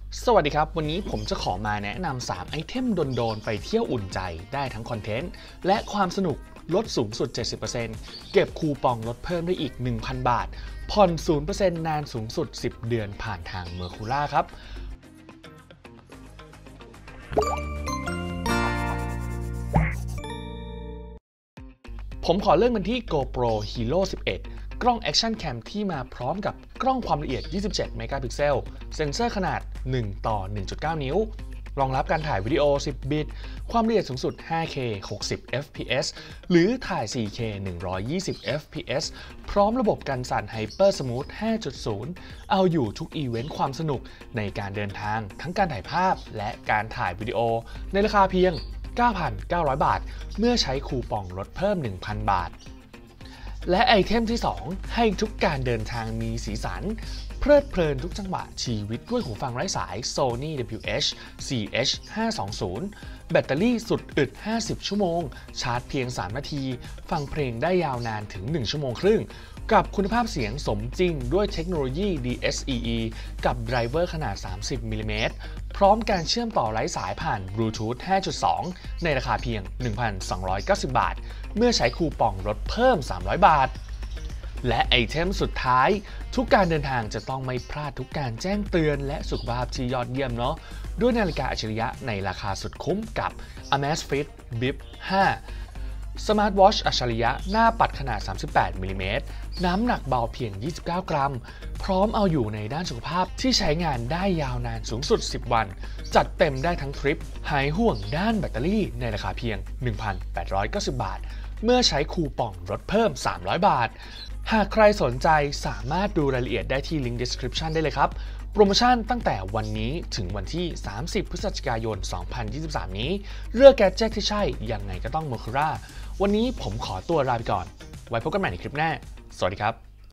สวัสดีครับวันนี้ผมจะขอมาแนะนำ3ไอเทมโดนๆไปเที่ยวอุ่นใจได้ทั้งคอนเทนต์และความสนุกลดสูงสุด 70% เก็บคูปองลดเพิ่มได้อีก 1,000 บาทผ่อน 0% นานสูงสุด 10 เดือนผ่านทางเมอร์คูล่าครับผมขอเริ่มกันที่ GoPro Hero 11 กล้อง Action Cam ที่มาพร้อมกับกล้องความละเอียด 27 เมกะพิกเซล เซ็นเซอร์ขนาด 1:1.9 นิ้ว รองรับการถ่ายวิดีโอ 10 บิต ความละเอียดสูงสุด 5K 60 fps หรือถ่าย 4K 120 fps พร้อมระบบกันสั่น Hyper Smooth 5.0 เอาอยู่ทุกอีเวนต์ความสนุกในการเดินทางทั้งการถ่ายภาพและการถ่ายวิดีโอในราคาเพียง 9,900 บาทเมื่อใช้คูปองลดเพิ่ม 1,000 บาทและไอเทมที่ 2 ให้ทุกการเดินทางมีสีสันเพลิดเพลินทุกจังหวะชีวิตด้วยหูฟังไร้สาย Sony WH-CH520 แบตเตอรี่สุดอึด 50 ชั่วโมงชาร์จเพียง 3 นาที ฟังเพลงได้ยาวนานถึง 1 ชั่วโมงครึ่งกับคุณภาพเสียงสมจริงด้วยเทคโนโลยี DSEE กับไดรเวอร์ขนาด 30 มิลลิเมตรพร้อมการเชื่อมต่อไร้สายผ่าน Bluetooth 5.2 ในราคาเพียง 1,290 บาทเมื่อใช้คูปองลดเพิ่ม 300 บาทและไอเทมสุดท้ายทุกการเดินทางจะต้องไม่พลาดทุกการแจ้งเตือนและสุขภาพที่ยอดเยี่ยมเนาะด้วยนาฬิกาอัจฉริยะในราคาสุดคุ้มกับ Amazfit Bip 5 สมาร์ทวอชอัจฉริยะหน้าปัดขนาด 38 มิลลิเมตรน้ำหนักเบาเพียง 29 กรัมพร้อมเอาอยู่ในด้านสุขภาพที่ใช้งานได้ยาวนานสูงสุด 10 วันจัดเต็มได้ทั้งทริปหายห่วงด้านแบตเตอรี่ในราคาเพียง 1,890 บาทเมื่อใช้คูปองลดเพิ่ม 300 บาทหากใครสนใจสามารถดูรายละเอียดได้ที่ลิงก์ description ได้เลยครับโปรโมชั่นตั้งแต่วันนี้ถึงวันที่ 30 พฤศจิกายน 2023 นี้เลือกแกดเจ็ตที่ใช่ยังไงก็ต้อง Mokura วันนี้ผมขอตัวลาไปก่อนไว้พบกันใหม่ในคลิปหน้าสวัสดีครับ